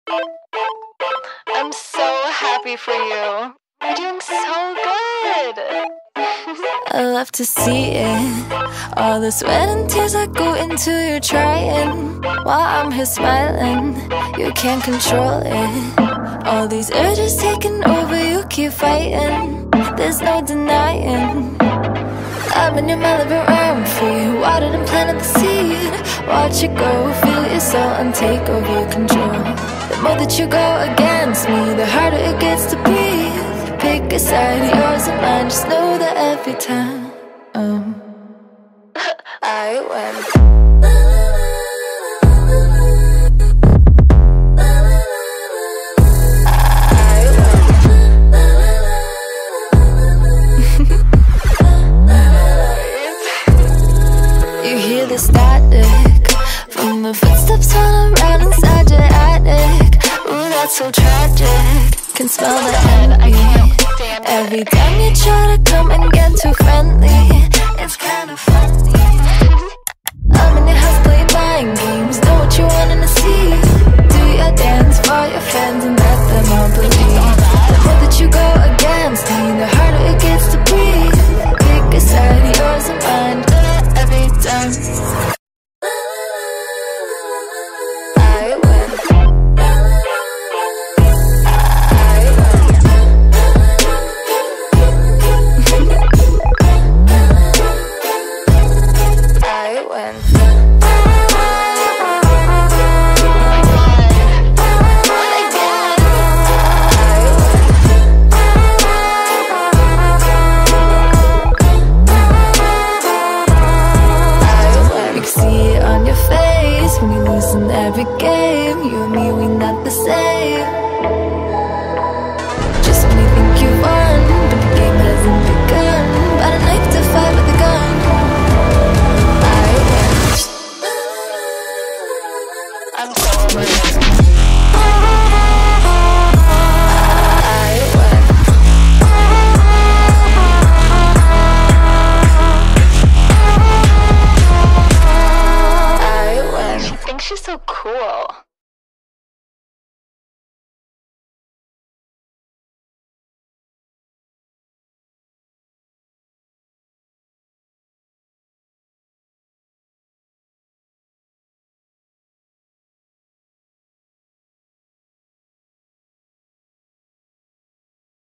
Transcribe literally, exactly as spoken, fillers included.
I'm so happy for you. You're doing so good. I love to see it. All the sweat and tears that go into your trying. While I'm here smiling, you can't control it. All these urges taking over, you keep fighting. There's no denying. I'm in your mind, living around for you. Watered and planted the seed. Watch it go, feel your soul and take over control. The more that you go against me, the harder it gets to breathe. Pick a side, yours and mine. Just know that every time um, I win. The static from the footsteps all around inside your attic. Ooh, that's so tragic. Can smell the envy every time you try to come and get too friendly. It's kind of funny. I'm in your house playing mind games. Know what you wanting to see. Do your dance for your friends and let them all believe. The more that you go against me, the harder it gets to breathe. Pick a side, yours and mine. Every time I win. I win. I win. When you lose in every game, you and me, we not the same. Just when you think you won, but the game hasn't begun. About a knife to fight with a gun. I win. I'm so over it. I win. I win. She thinks she's so cool.